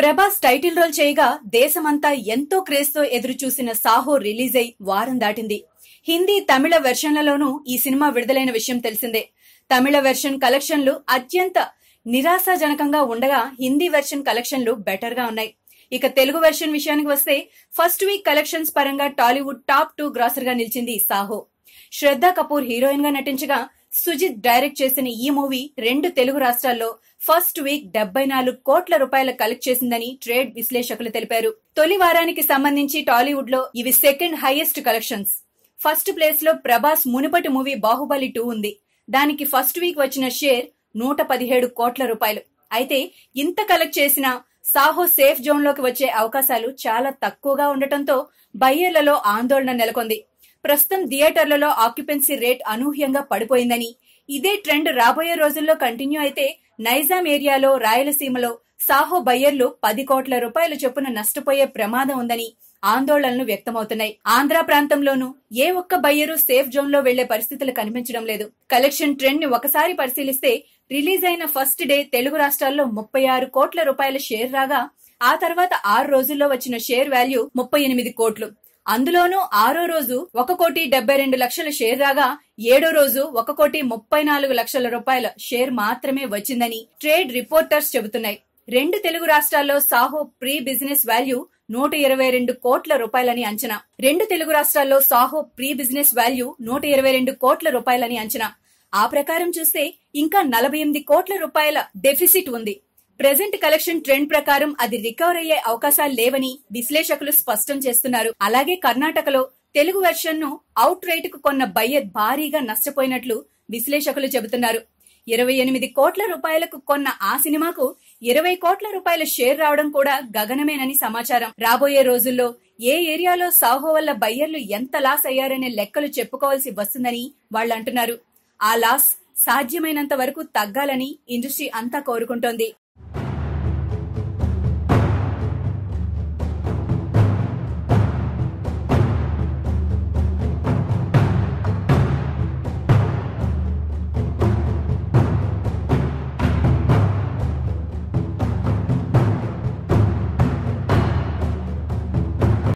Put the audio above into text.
Prabhas title role చేయగా దేశమంతా ఎంతో క్రేజ్ తో ఎదురు చూసిన సాహో రిలీజ్ అయి వారం దాటింది. హిందీ, తమిళ వెర్షన్లలోనూ ఈ సినిమా విడుదలైన విషయం తెలిసిందే. తమిళ వెర్షన్ కలెక్షన్లు అత్యంత నిరాశాజనకంగా ఉండగా హిందీ వెర్షన్ కలెక్షన్లు బెటర్ గా ఉన్నాయి. ఇక తెలుగు వెర్షన్ విషయానికి వస్తే ఫస్ట్ వీక్ కలెక్షన్స్ పరంగా టాలీవుడ్ టాప్ 2 గ్రాసర్ గా నిలిచింది సాహో. శ్రద్ధా కపూర్ హీరోయిన్ గా నటించగా సుజిత్ డైరెక్ట్ చేసిన ఈ మూవీ 2 తెలుగు రాష్ట్రాల్లో ఫస్ట్ వీక్ 74 కోట్ల రూపాయల కలెక్ట్ చేసిందని ట్రేడ్ విశ్లేషకులు తెలిపారు. తొలి వారానికి సంబంధించి టాలీవుడ్ లో ఇవి second highest collections. First place లో ప్రభాస్ మునుపటి మూవీ బాహుబలి 2 ఉంది. దానికి ఫస్ట్ వీక్ వచ్చిన షేర్ 117 కోట్ల రూపాయలు. అయితే ఇంత కలెక్ట్ చేసిన సాహో సేఫ్ జోన్ లోకి వచ్చే అవకాశాలు చాలా తక్కువగా ఉండటంతో బయ్యర్లలో ఆందోళన నెలకొంది. ప్రస్తుతం థియేటర్లలో ఆక్యుపెన్సీ రేట్ అనూహ్యంగా పడిపోయిందని, ఇదే ట్రెండ్ రాబోయే రోజుల్లో కంటిన్యూ అయితే నైజాం ఏరియాలో, రాయలసీమలో సాహో బయ్యర్లు 10 కోట్ల రూపాయల చొప్పున నష్టపోయే ప్రమాదం ఉందని ఆందోళనలు వ్యక్తమవుతున్నాయి. ఆంధ్ర ప్రాంతంలోనూ ఏ ఒక్క బయ్యరు సేఫ్ జోన్ లో వెళ్లే పరిస్థితులు కనిపించడం లేదు. కలెక్షన్ ట్రెండ్ ని ఒకసారి పరిశీలిస్తే రిలీజ్ అయిన ఫస్ట్ డే తెలుగు రాష్ట్రాల్లో 36 కోట్ల రూపాయల షేర్ రాగా, ఆ తర్వాత 6 రోజుల్లో వచ్చిన షేర్ వాల్యూ 38 కోట్లు. అందులోనూ 6వ రోజు 1,72,00,000 షేర్ రాగా, 7వ రోజు 1,34,00,000 రూపాయల షేర్ మాత్రమే వచ్చిందని ట్రేడ్ రిపోర్టర్స్ చెబుతున్నాయి. 2 తెలుగు రాష్ట్రాల్లో సాహో ప్రీ బిజినెస్ వాల్యూ 122 కోట్ల రూపాయలని అంచనా. 2 తెలుగు రాష్ట్రాల్లో సాహో ప్రీ బిజినెస్ వాల్యూ 122 కోట్ల రూపాయలని అంచనా. ఆ ప్రకారం చూస్తే ఇంకా 48 కోట్ల రూపాయల డెఫిసిట్ ఉంది. ప్రెజెంట్ కలెక్షన్ ట్రెండ్ ప్రకారం అది రికవర్ అయ్యే అవకాశాలు లేవని విశ్లేషకులు స్పష్టం చేస్తున్నారు. అలాగే కర్ణాటకలో తెలుగు వెర్షన్ ను అవుట్ రైట్ కు కొన్న బయ్యర్ భారీగా నష్టపోయినట్లు విశ్లేషకులు చెబుతున్నారు. 28 కోట్ల రూపాయలకు కొన్న ఆ సినిమాకు 20 కోట్ల రూపాయల షేర్ రావడం కూడా గగనమేనని సమాచారం. రాబోయే రోజుల్లో ఏ ఏరియాలో సాహో వల్ల బయ్యర్లు ఎంత లాస్ అయ్యారనే లెక్కలు చెప్పుకోవాల్సి వస్తుందని వాళ్ళు అంటున్నారు. ఆ లాస్ సాధ్యమైనంత వరకు తగ్గాలని ఇండస్ట్రీ అంతా కోరుకుంటోంది.